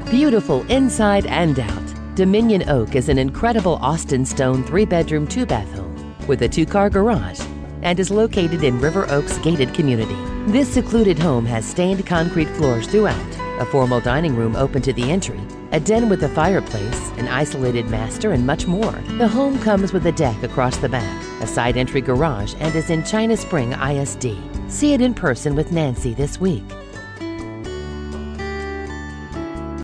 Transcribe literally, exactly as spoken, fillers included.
Beautiful inside and out, Dominion Oak is an incredible Austin stone three-bedroom, two-bath home with a two-car garage and is located in River Oaks gated community. This secluded home has stained concrete floors throughout, a formal dining room open to the entry, a den with a fireplace, an isolated master, and much more. The home comes with a deck across the back, a side entry garage, and is in China Spring I S D. See it in person with Nancy this week.